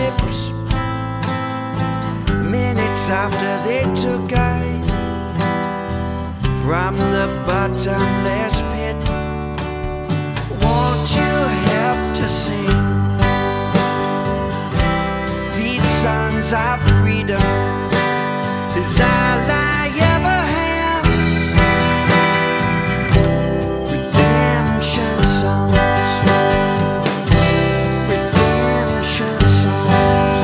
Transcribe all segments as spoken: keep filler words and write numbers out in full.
ships. Minutes after they took I from the bottomless pit. Won't you help to sing these songs of freedom? Is all I ever have. Redemption songs, redemption songs.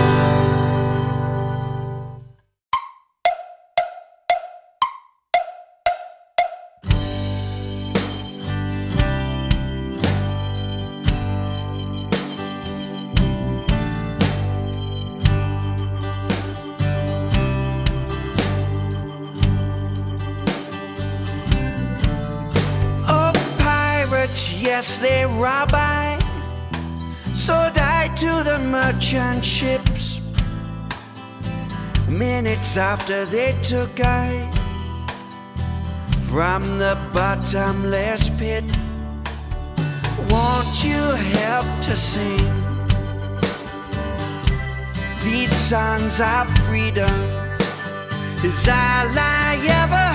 Yes, they rob I, sold I to the merchant ships. Minutes after they took I from the bottomless pit. Won't you help to sing these songs of freedom? Is all I ever